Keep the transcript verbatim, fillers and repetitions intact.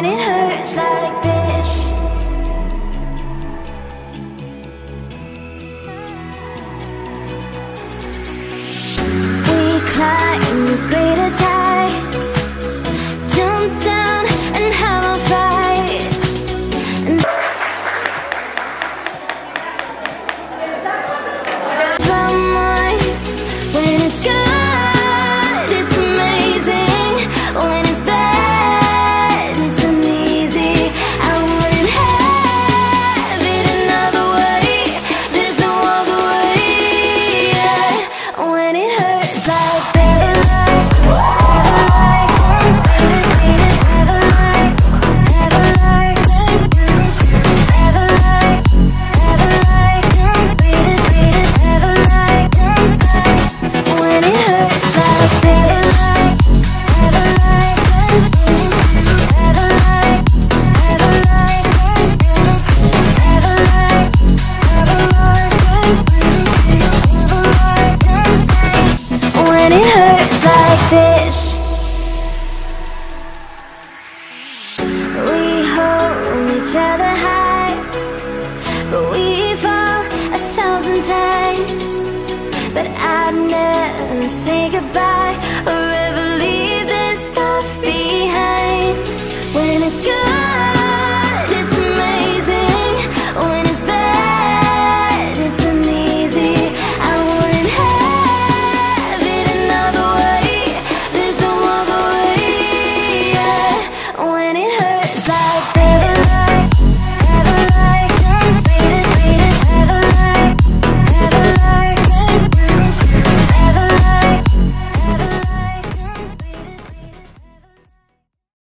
when it hurts like this. We climb the greatest heights, jump down and have a fight. And my mind, when it's good, it's amazing. When it's bad, it's uneasy. I wouldn't have it another way. There's no other way. Yeah. When it hurts like this, when it hurts like this. When it hurts like this, we hold each other high, but we fall a thousand times. But I'd never say goodbye.